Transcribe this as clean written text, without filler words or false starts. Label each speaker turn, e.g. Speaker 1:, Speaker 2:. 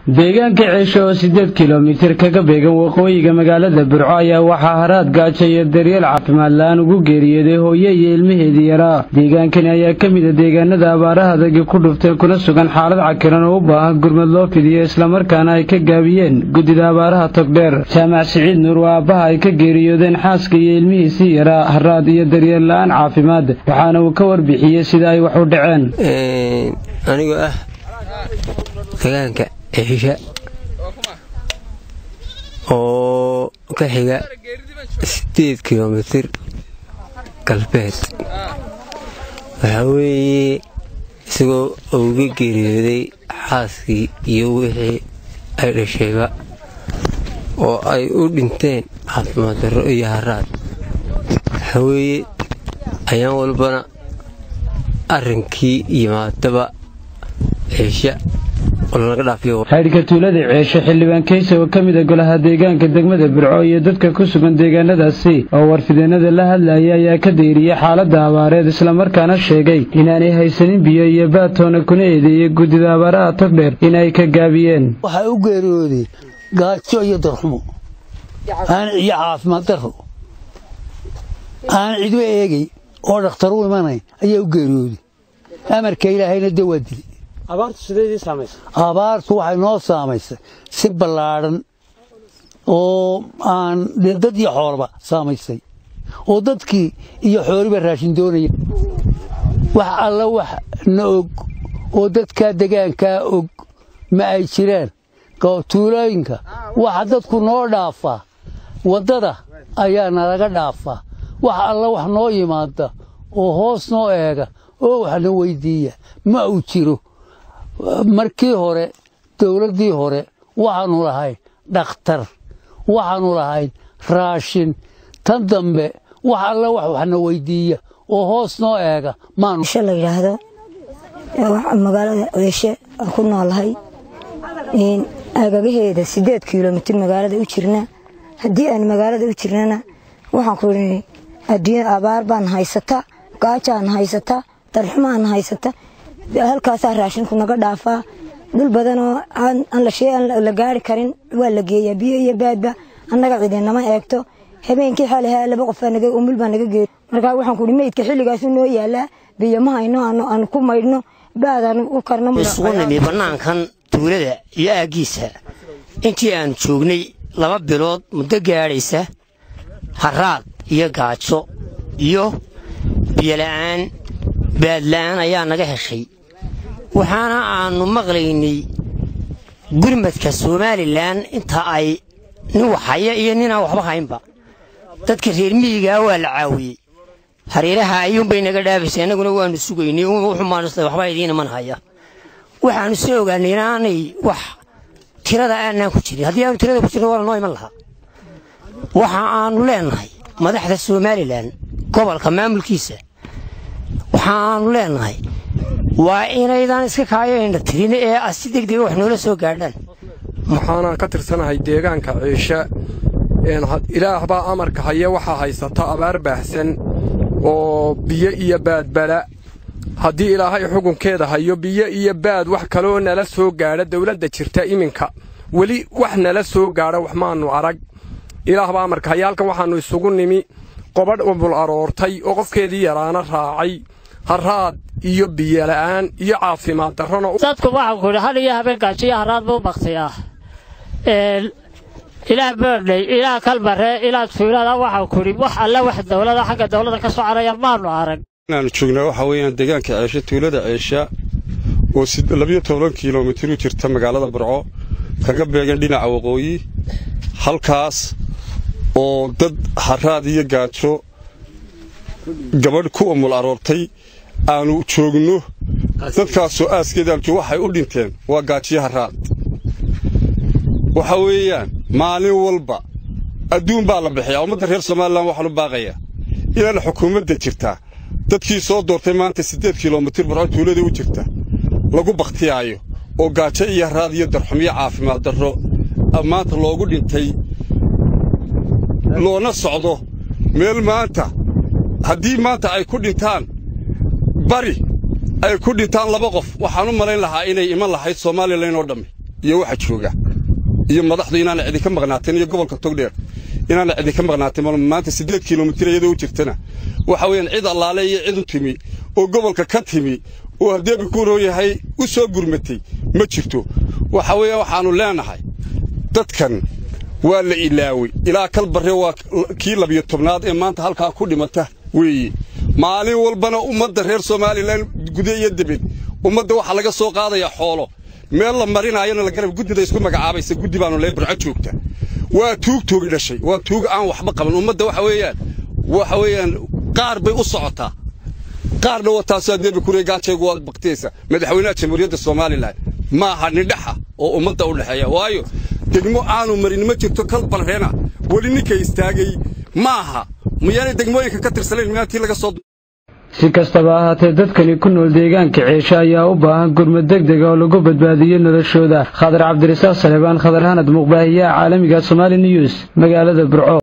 Speaker 1: deegaanka Ceesho oo 8 kiiloomitir kaga beegan waqooyiga magaalada Burco ayaa waxaa haraad gaajo iyo daryeel caafimaad la'aan ugu geeriyooday hooyo iyo ilmaheedii yaraa. deegaankan ayaa ka mid ah deegaanada abaaraha adag ku dhuftay kuna sugan xaalad cakiran oo u baahan gurmad loo fidiyo isla markaana ay ka gaabiyeen gudida abaaraha Togdheer. Jaamac Siciid Nuur waa aabbaha ay ka geeriyoodeen xaaska iyo ilmihiisii yaraa haraad iyo daryeel la'aan caafimaad, waxaana uu ka warbixiyay sida ay wax u dhaceen.
Speaker 2: anigu deegaanka Ceesho oo ka xiga 8 kiiloomitir galbeed waxa weeye isagoo uga geeriyooday xaaskii iyo wixii ay dhashayba oo ay u dhinteen caafimaad darro iyo haraad. waxa weeye ayaan walbana arrinkii yimaadaba Ceesho
Speaker 1: xidhka tuulada Ceesho xildhibaan Kaysa oo ka mid ah golaha deegaanka degmada Burco iyo dadka ku sugan deegaanadaasi oo warfideenada la hadlayay ayaa ka deyriyay xaaladda abaareed isla markaana sheegay inaanay haysanin biyo iyo baatoona kuna eedeeyay gudida abaaraha Togdheer inay ka gaabiyeen.
Speaker 3: waxay u geeriyooday gaajo iyo darxumo aan iyo caafimaad darro aan cid u eegay oo dhakhtar u imanay ayaa u geeriyooday. amarka Ilaahayna dawadili
Speaker 4: abaartu sideedii saameysay
Speaker 3: abaartu waxay noo saameysay si ballaaran oo aan dad iyo xoolaba saameysay oo dadkii iyo xooliba raashin doonaya. wax alla wax na og oo dadka deegaanka og ma ay jiraan tuulooyinka waxa dadku noo dhaafaa wadada ayaa nalaga dhaafaa. wax alla wax noo yimaada oo hoos noo eega oo wax na weydiiya ma uu jiro. markii hore dawladii hore waxaanu lahayn dhakhtar, waxaanu lahayn raashin. tan dambe wax alla waxna weydiiya oo hoos noo eega maanu
Speaker 5: la yiraahdo magaalada Ceesho ku noolahay in agagaheeda 8 kiiloomitir magaalada u jirna. hadii aan magaalada u jirnana waxaan ku leeyahay adduun abaar baan haysata, gaajaan haysata, darxumaan haysata. halkaas raashinku naga dhaafaa dul badan oo aan la sheegan la gaari karin waa la geeyaa biyo iyo baadba annaga ciidanama eegto. habeenkii xalaha laba qof anaga umul baan naga geeyay. marka waxaan ku dhimeydka xilligaas noo yaala biyo ma hayno aan ku maydhno baadaan u karno
Speaker 6: isugunimi banaankan tuulada iyo aagiisa intii aan joognay 2 bilood muddo gaaraysa haraad iyo gaajo iyo biyo la'aan baad la'aan ayaa naga heshay. waxaana aanu maqlaynay gurmadka Soomaaliland inta ay nin waxaya iyo nin aan waxba haynba dadka reer miyiga waa la caawiyay. hareeraha ayuun bay naga dhaafisay, anaguna waanu sugaynay wuxuu maanastay waxba idiin man haya. waxaanu soo ogaanay inaanay wax tirada aanan ku jirin. haddii aan tirada ku jirin waa noo iman lahaa. waxa aanu leenahay madaxda Soomaaliland gobolka maamulkiisa waxaanu leenahay waa inaydan iska kaayeen tirin ee asi degdeg wax noola soo gaadhaan.
Speaker 7: waxaana ka tirsanahay deegaanka Ceesho ilaah baa amarka haya waxa haysata abaar baahsan oo biyo iyo baadbala. haddii ilaahay xukunkeeda hayo biyo iyo baad wax kale oo nala soo gaadha dawladda jirta iminka weli wax nala soo gaadha wax maanu arag. ilaah baa amarka haya halkan waxaanu isugu nimi qobadh umul aroortay oo qofkeedii yaraana raacay haraad iyo biyo la'aan iyo caafimaad darrona.
Speaker 4: dadku waxa ku hal iyo habeen gaajo iyo haraad buu baqtay ilaa beerley ilaa kalbare ilaa tuulada waxa ku ri wax alla wax dawladda xagga dawladda ka soo caraya maanu arag.
Speaker 8: inaan joognaa waxa weeyaan deegaanka Ceesho tuulada Ceesho oo 12 kiiloomitir u jirta magaalada Burco kaga beegan dhinaca waqooyi. halkaas oo dad haraad iyo gaajo gabadh ku umul aroortay aanu joogno. dadkaasoo aaskeedaan waxay u dhinteen waa gaajiyo haraad. waxa weeyaan maalin walba adduun baa la bixiyaa. ummadda reer Soomaaliland waxaan u baaqayaa inaan xukuumadda jirta dadkii soo doortay maanta 8 kiiloomitir Burco tuulada u jirta lagu baqtiyaayo oo gaajo iyo haraad iyo darxumiyo caafimaad darro maanta loogu dhintay loona socdo meel maanta haddii maanta ay ku dhintaan bari ay ku dhintaan 2 qof waxaan u malayn lahaa inay iman lahayd Soomaaliland oo dhammi iyo waxa jooga iyo madaxdu inaana cidi ka maqnaateen iyo gobolka Togdheer inaana cidi ka maqnaateen maanta 8 kiiloomitir iyadoo u jirtana waxa weeyaan cid allaale iyo cid u timi oo gobolka ka timi oo hadeeba ku rooyahay u soo gurmatay ma jirto waxa weeyaan waxaanu leenahay dadkan waa la ilaaway ilaa kalbarre waa kii 12aad ee maanta halka ku dhimata weeye maalin walbana ummadda reer Soomaaliland gudaha iyo dibad ummadda waxa laga soo qaadaya xoolo meel la marinaayana la garab gudida isku magacaabaysa gudi baanu leey burco joogta waa tuug dhashay waa tuug aan waxba qaban ummadda waxa weeyaan qaar bay u socotaa qaarna wata saadeeb ku reegaanteegu waa baqteysa madaxweynaha jamhuuriyadda Soomaaliland ma aha nidhaxa oo ummadda u dhaxeeya waayo degmo aanu marin ma jirto kalbarreena wali ninka istaagay maaha miyana degmooyinka ka tirsaneen miyaantii laga soo
Speaker 1: si kastaba ahaatee dadkani ku nool deegaanka Ciisha ayaa u baahan gurmad degdeg ah oo lagu badbaadiyo noloshooda. Khadar Cabdirasaaq Salebaan, Khadar Hanad, Muqbaahiyaha Caalamiga Somali News, magaalada Burco.